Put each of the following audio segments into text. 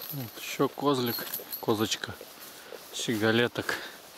Вот еще козлик, козочка, щеголеток.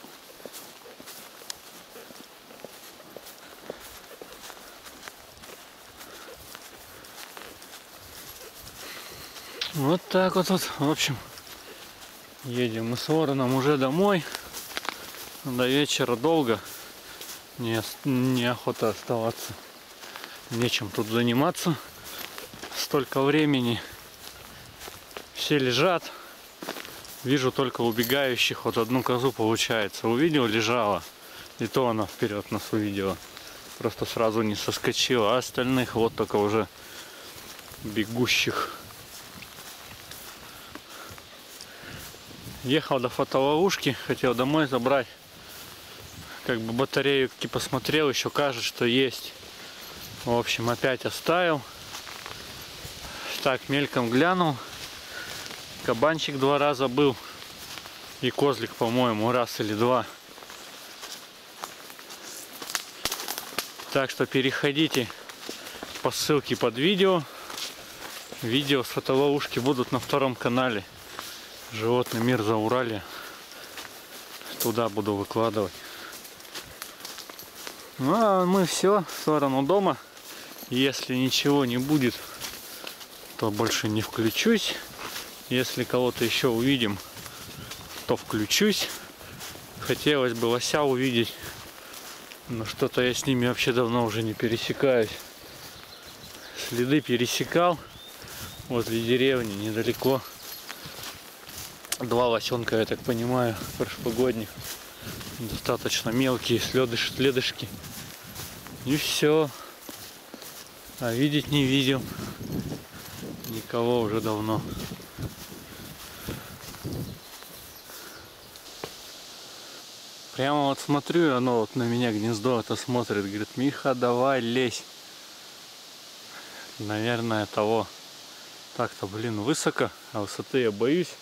Вот так вот, в общем, едем мы с Вороном уже домой. До вечера долго, неохота оставаться, нечем тут заниматься, столько времени. Все лежат, вижу только убегающих, вот одну козу получается, увидел, лежала, и то она вперед нас увидела, просто сразу не соскочила, а остальных вот только уже бегущих. Ехал до фотоловушки, хотел домой забрать, как бы батарею посмотрел, еще кажется, что есть. В общем, опять оставил. Так, мельком глянул. Кабанчик 2 раза был. И козлик, по-моему, раз или 2. Так что переходите по ссылке под видео. Видео с фотоловушки будут на 2-м канале. Животный мир Зауралья. Туда буду выкладывать. Ну а мы все в сторону дома. Если ничего не будет, то больше не включусь. Если кого-то еще увидим, то включусь. Хотелось бы лося увидеть, но что-то я с ними вообще давно уже не пересекаюсь. Следы пересекал возле деревни недалеко. 2 лосенка, я так понимаю, прошлогодних. Достаточно мелкие следышки. И все. А видеть не видел никого уже давно. Прямо вот смотрю, оно вот на меня гнездо это смотрит. Говорит: Миха, давай лезь. Наверное, того. Так-то, блин, высоко. А высоты я боюсь.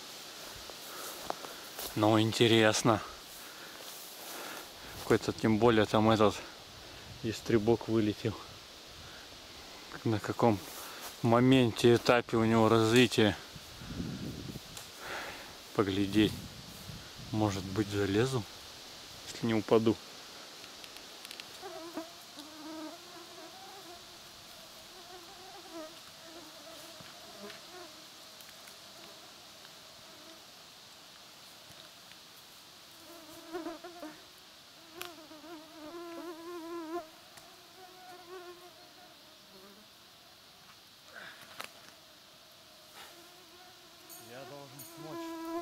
Но интересно. Какой-то, тем более, там этот ястребок вылетел. На каком моменте, этапе у него развития. Поглядеть. Может быть, залезу, если не упаду. Я должен смочь.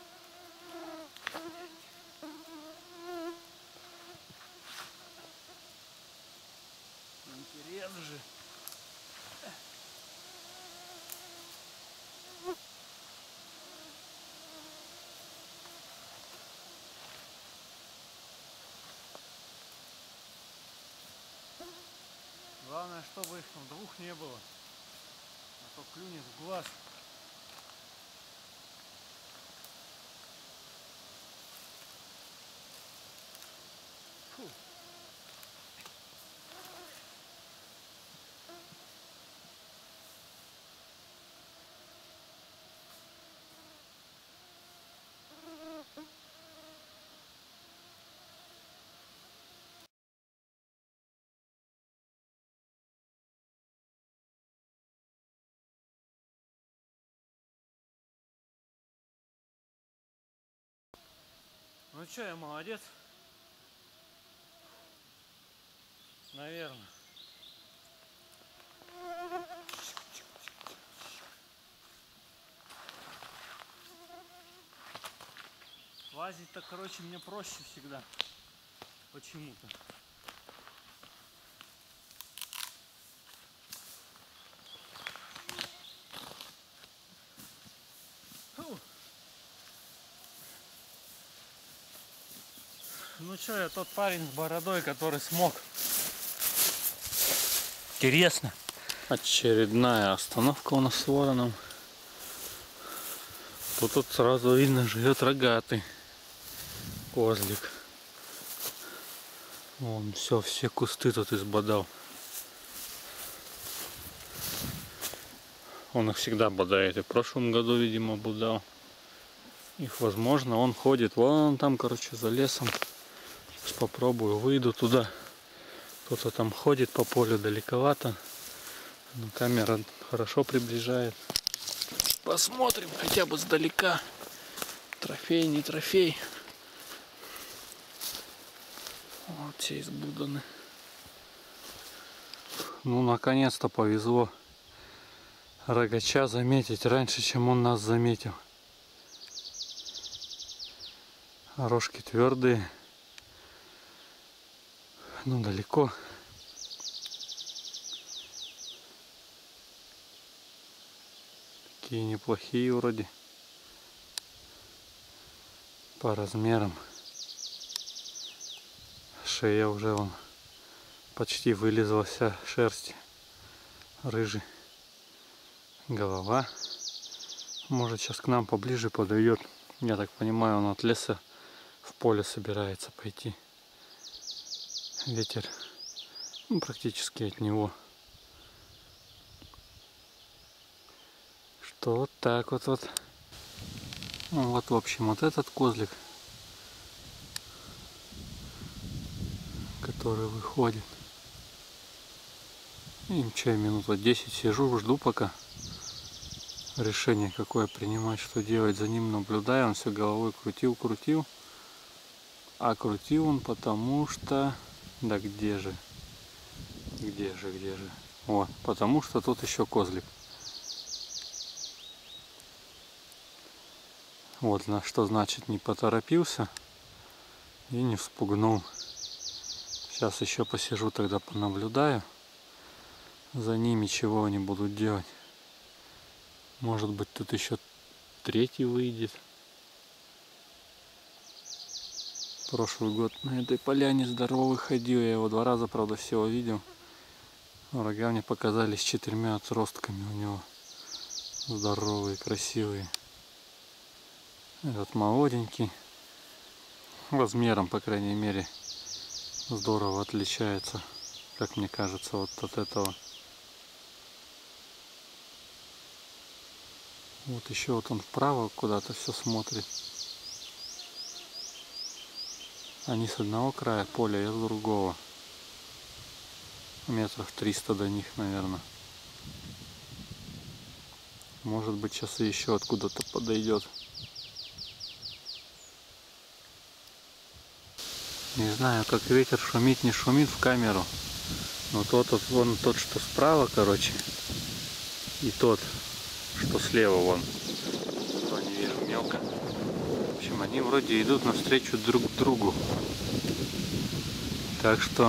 Интересно же. Главное, чтобы их там 2 не было. А то клюнет в глаз. Фу. Ну что, я молодец. Наверное. Лазить-то, короче, мне проще всегда. Почему-то. Ну что, я тот парень с бородой, который смог. Интересно. Очередная остановка у нас с Вороном. Тут сразу видно, живет рогатый козлик. Вон все кусты тут избодал. Он их всегда бодает. И в прошлом году, видимо, бодал. Их, возможно, он ходит вон там, короче, за лесом. Сейчас попробую, выйду туда. Кто-то там ходит по полю далековато. Но камера хорошо приближает. Посмотрим хотя бы сдалека. Трофей, не трофей. Вот все избуданы. Ну, наконец-то повезло рогача заметить раньше, чем он нас заметил. Рожки твердые. Ну, далеко. Такие неплохие вроде. По размерам. Шея уже вон почти вылезла вся шерсть. Рыжий. Голова. Может, сейчас к нам поближе подойдет. Я так понимаю, он от леса в поле собирается пойти. Ветер практически от него. Что вот так вот. Ну, вот, в общем, вот этот козлик, который выходит. И ничего, я минут 10 сижу, жду пока решение какое принимать, что делать. За ним наблюдаю, он все головой крутил. А крутил он потому что... Да где же? Где же? Вот, потому что тут еще козлик. Вот, что значит не поторопился и не вспугнул. Сейчас еще посижу, тогда понаблюдаю за ними, чего они будут делать. Может быть, тут еще третий выйдет. Прошлый год на этой поляне здоровый ходил. Я его 2 раза, правда, всего видел. Рога мне показались 4 отростками у него. Здоровые, красивые. Этот молоденький. Размером, по крайней мере, здорово отличается, как мне кажется, вот от этого. Вот еще вот он вправо куда-то все смотрит. Они с одного края поля, я с другого. Метров 300 до них, наверное. Может быть, сейчас и еще откуда-то подойдет. Не знаю, как ветер шумит, не шумит в камеру. Но тот, что справа, короче, и тот, что слева, вон. То не вижу мелко. В общем, они вроде идут навстречу друг другу. Так что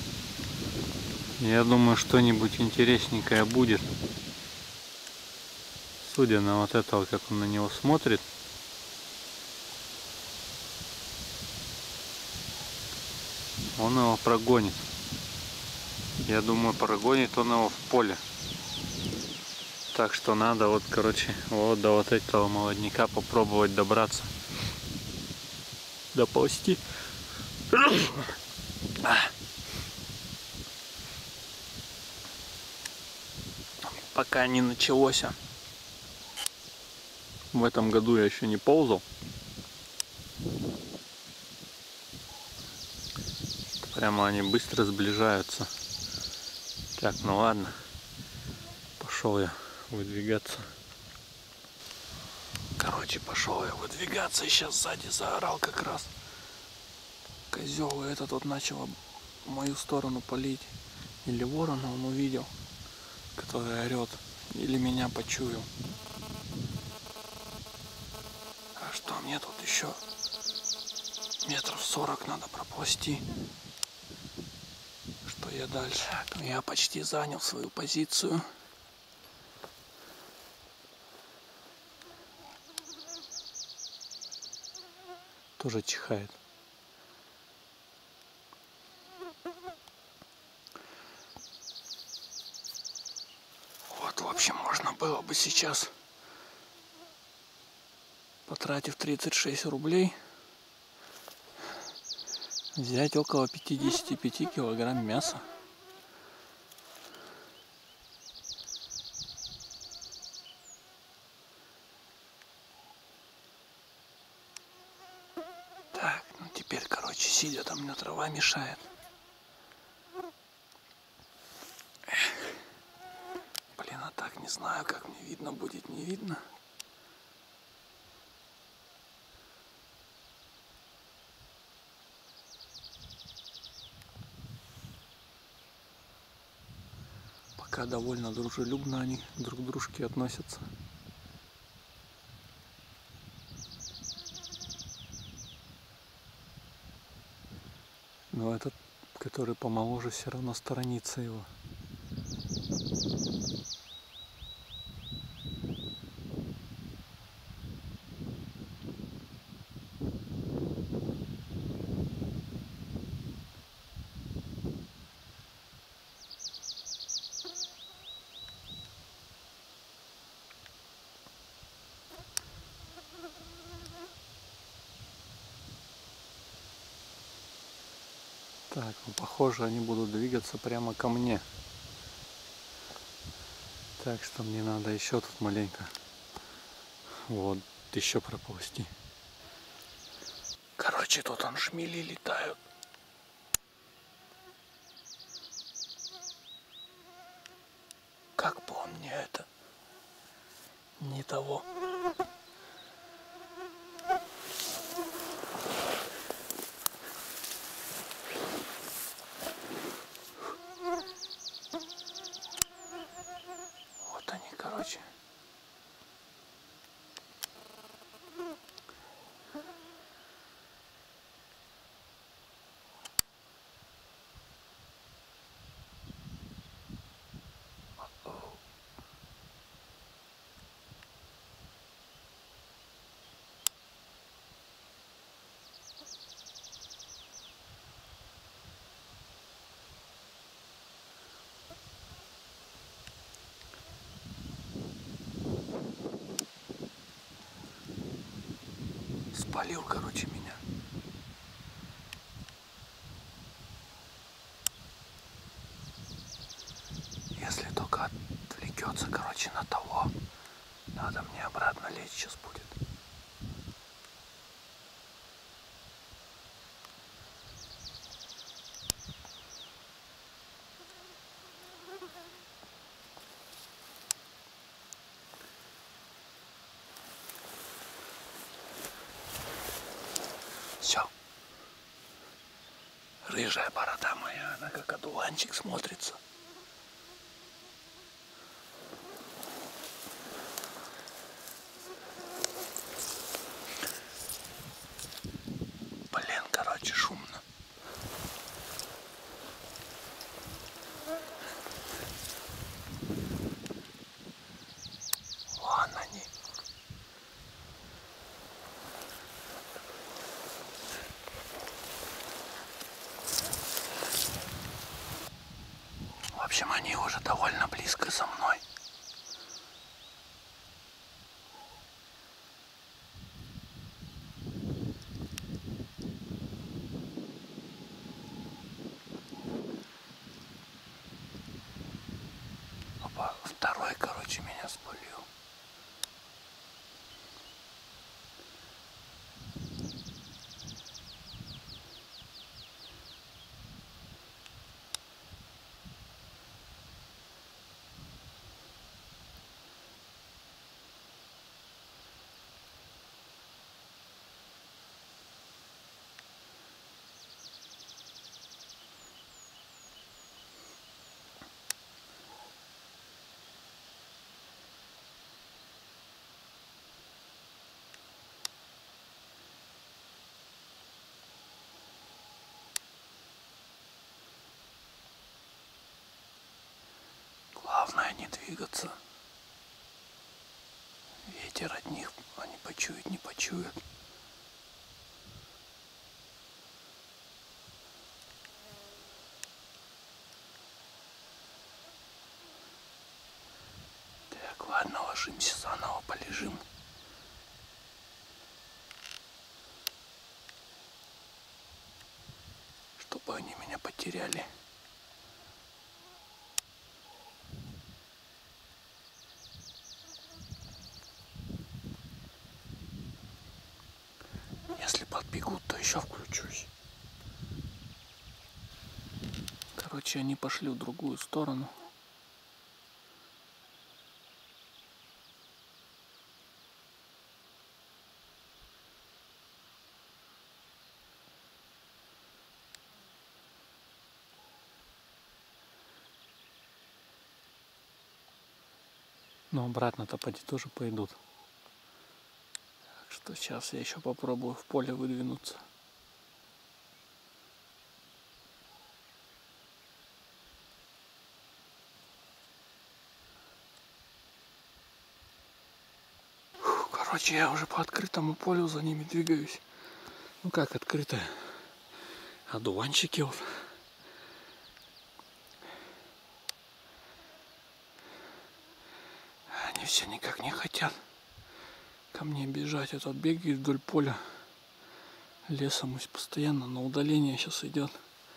я думаю, что-нибудь интересненькое будет. Судя на вот этого, как он на него смотрит. Он его прогонит. Я думаю, прогонит он его в поле. Так что надо вот, короче, вот до вот этого молодняка попробовать добраться. Доползти. Пока не началось. В этом году я еще не ползал. Прямо они быстро сближаются. Так, ну ладно. Пошел я выдвигаться. Короче, пошел я выдвигаться. И сейчас сзади заорал как раз. Козел, и этот вот начал в мою сторону палить. Или ворона он увидел, который орет. Или меня почуял. А что, мне тут еще метров 40 надо проползти. Что я дальше? Я почти занял свою позицию. Тоже чихает. Вот, в общем, можно было бы сейчас, потратив 36 рублей, взять около 55 килограмм мяса. теперь, короче, сидя там, мне трава мешает. Блин, а так не знаю, как мне видно будет, не видно. Пока довольно дружелюбно они друг к дружке относятся. Но этот, который помоложе, все равно сторонится его. Так, ну, похоже, они будут двигаться прямо ко мне. Так что мне надо еще тут маленько. Вот, еще проползти. Короче, тут он шмели летают. Как бы он мне это не того. Вот они, короче. Спалил, короче, меня. Если только отвлекется, короче, на того, надо мне обратно лечь сейчас будет. Все. Рыжая борода моя, она как одуванчик смотрится. Блин, короче, шумно. Вон они. В общем, они уже довольно близко со мной. Опа, второй, короче, меня спалил. Главное не двигаться. Ветер от них, они почуют, не почуют. Так, ладно, ложимся заново, полежим. Чтобы они меня потеряли. Если бегут, то еще включусь. Короче, они пошли в другую сторону. Но обратно-то поди тоже пойдут. Так что сейчас я еще попробую в поле выдвинуться. Короче, я уже по открытому полю за ними двигаюсь. Ну как открытое? Одуванчики вот. Они все никак не хотят ко мне бежать. Этот бегает вдоль поля. Лесом постоянно на удаление сейчас идет.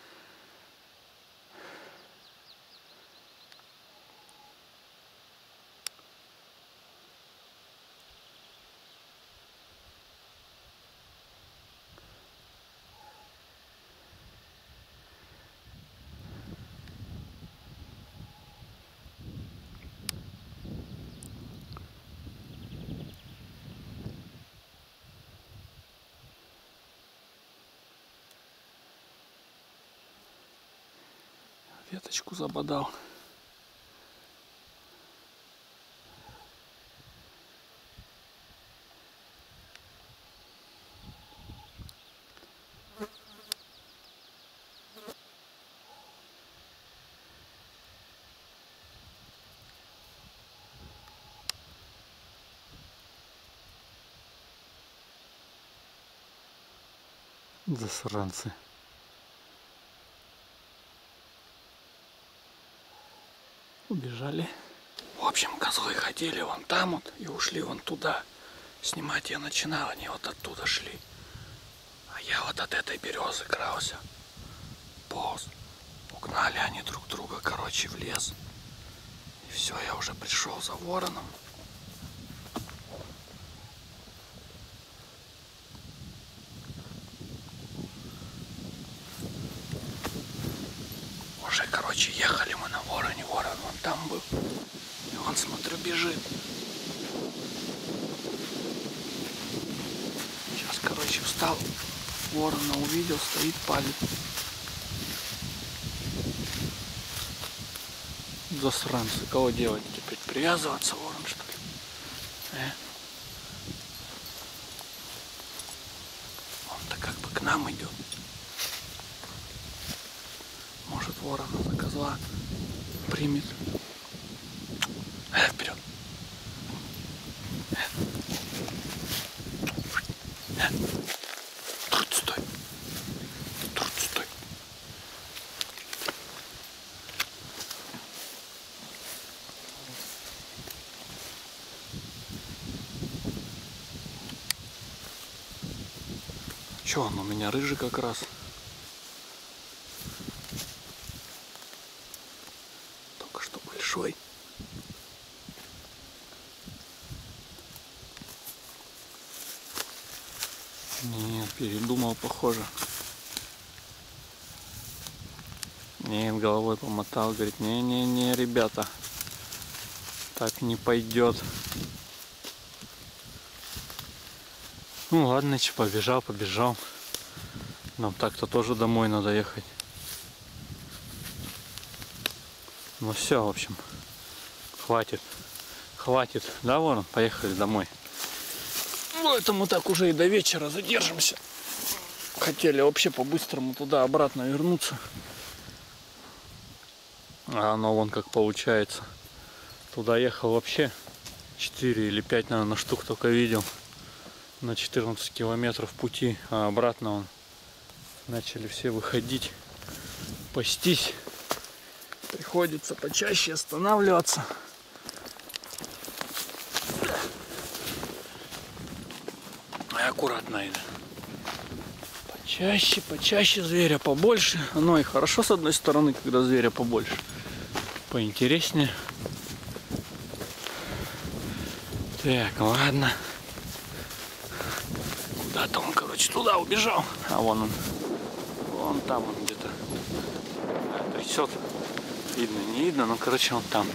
Веточку забодал. Засранцы. Убежали. В общем, козлы ходили вон там вот и ушли вон туда. Снимать я начинал, они вот оттуда шли. А я вот от этой березы крался. Полз. Угнали они друг друга, короче, в лес. И все, я уже пришел за вороном. Уже, короче, ехали мы на вороне. Ворон вон там был. И он, смотрю, бежит. Сейчас, короче, встал. Ворона увидел, стоит, палит. Засранцы. Кого делать теперь? Привязываться, ворон, что ли? Он-то как бы к нам идет. Может, ворона за козла примет. Вперед. Трудь, стой. Трудь, стой. Че он у меня рыжий как раз? Только что большой. Нет, передумал, похоже. Нет, головой помотал, говорит, не-не-не, ребята, так не пойдет. Ну ладно, че, побежал. Нам так-то тоже домой надо ехать. Ну все, в общем, хватит, да, ворон, поехали домой. Ну это мы так уже и до вечера задержимся. Хотели вообще по-быстрому туда-обратно вернуться. А оно вон как получается. Туда ехал вообще 4 или 5, наверное, штук только видел. На 14 километров пути, а обратно он начали все выходить, пастись. Приходится почаще останавливаться. И аккуратно иду. Почаще зверя побольше. Оно и хорошо с одной стороны, когда зверя побольше. Поинтереснее. Так, ладно. Куда-то он, короче, туда убежал. А вон там он где-то трясет. Видно, не видно, но, короче, он там.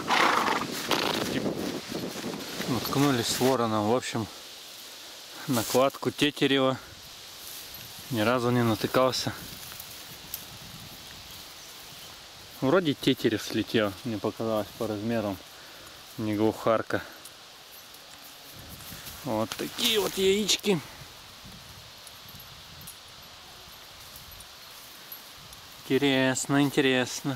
Наткнулись с вороном. В общем, на кладку тетерева ни разу не натыкался. Вроде тетерев слетел, мне показалось по размерам, не глухарка. Вот такие вот яички. Интересно, интересно.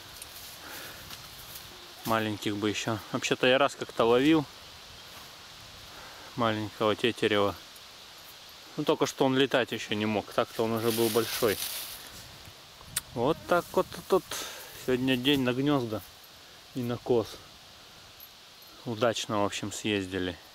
Маленьких бы еще. Вообще-то я раз как-то ловил маленького тетерева. Ну только что он летать еще не мог. Так-то он уже был большой. Вот так вот тут. Сегодня день на гнезда и на коз. Удачно, в общем, съездили.